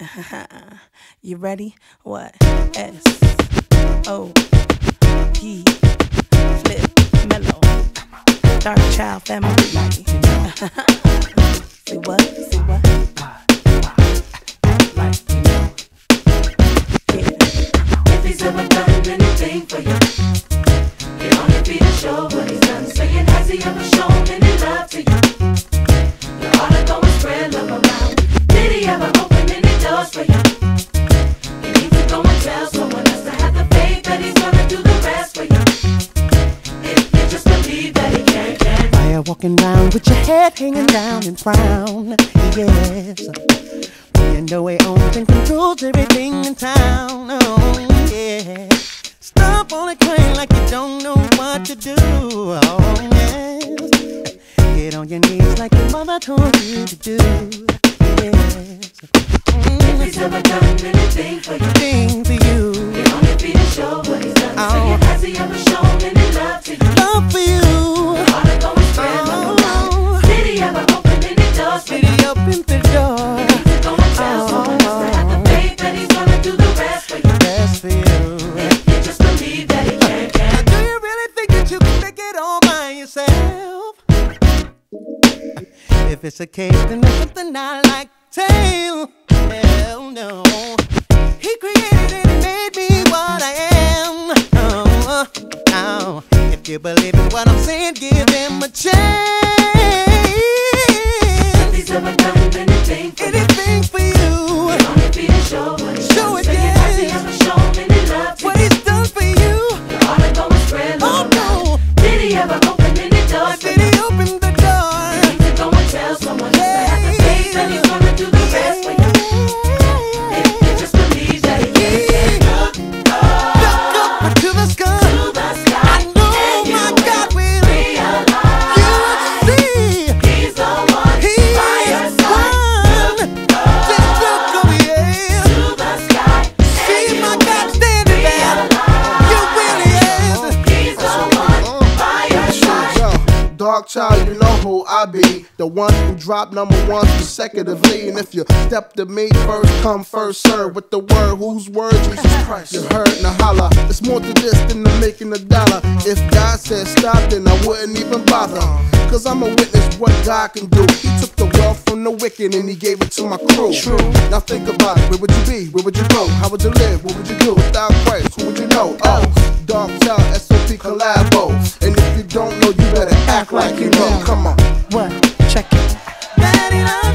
You ready? What? S.O.P. Flip, mellow, dark child family. Say what? Say what? If he's ever done anything for you, it only be to show what he's done. Saying, has he ever shown any love to you? You ought to go and spread love around. Did he ever open any doors for you? You need to go and tell someone else to have the faith that he's gonna do the rest for you. If you just believe that he can. Why you walking around with your head hanging down and frown? Yes, you know he owns and controls everything in town. Oh yeah, stop on a crane like you don't know what to do. Oh yes, get on your knees like your mother told you to do. Yes. If he's ever done anything for you, it only be to show what he's done. Saying, has he ever shown any love to you? Love for you. You ought to go and spread love around. Did he ever open any doors for you? Did he open the door? You need to go and tell someone else to have the faith that he's gonna do the rest for you. Best for you. If you just believe that he can. Now, do you really think that you can make it all by yourself? If it's a case, then there's something I like to tell. Hell no. He created and made me what I am. Oh, if you believe in what I'm saying, give him a chance. If he's ever done anything for you, it only be to show what he's show done. it, Saying, yes. has he ever shown any love to What you? he's done for you. You ought to go and spread love around. Did he ever open any doors for Did you? he open the door? You need to go and tell someone else to have the faith that he's gonna do the rest for you. If you just believe that he can. Look up to the sky. To the sky. I know And you my God will realize see. he's the one by your side. Just look up, yeah. To the sky. See my God standing there. You really is. He's the one by your side. Yo, dark child, you know who I be. The one who dropped #1 consecutively. And if you step to me, first come, first serve. With the word, whose word? Jesus Christ. You heard, now holla. It's more to this than the making a dollar. If God said stop, then I wouldn't even bother. Cause I'm a witness what God can do. He took the wealth from the wicked and he gave it to my crew. True. Now think about it. Where would you be? Where would you go? How would you live? What would you do without Christ? Who would you know? Oh, dark child, S.O.P. collabo. And if you don't know, you better act like you know. Come on. What? Check it. Daddy,